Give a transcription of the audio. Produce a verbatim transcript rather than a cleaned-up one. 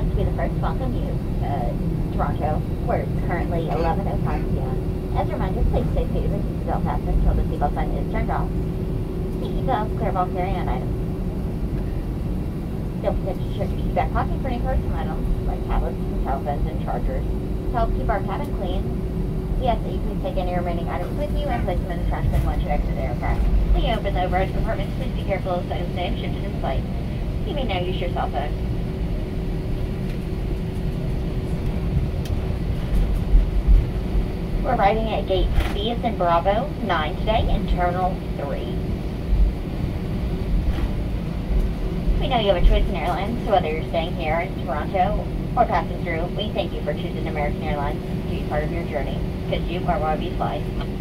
like to be the first to welcome you to Toronto, where it's currently eleven oh five p m As a reminder, please stay seated with your seatbelt fastened until the seatbelt sign is turned off. Seatbelts, clear of all carry-on items. Don't forget to check your seatback pocket for any personal items, like tablets and telephones and chargers. To help keep our cabin clean, we ask that you please take any remaining items with you and place them in the trash bin once you exit the aircraft. When you open the overhead compartments, please be careful of items may have shifted in flight. You may now use your cell phone. We're arriving at gate B as in Bravo nine today in Terminal three. We know you have a choice in airlines, so whether you're staying here in Toronto or passing through, we thank you for choosing American Airlines to be part of your journey, because you are why we fly.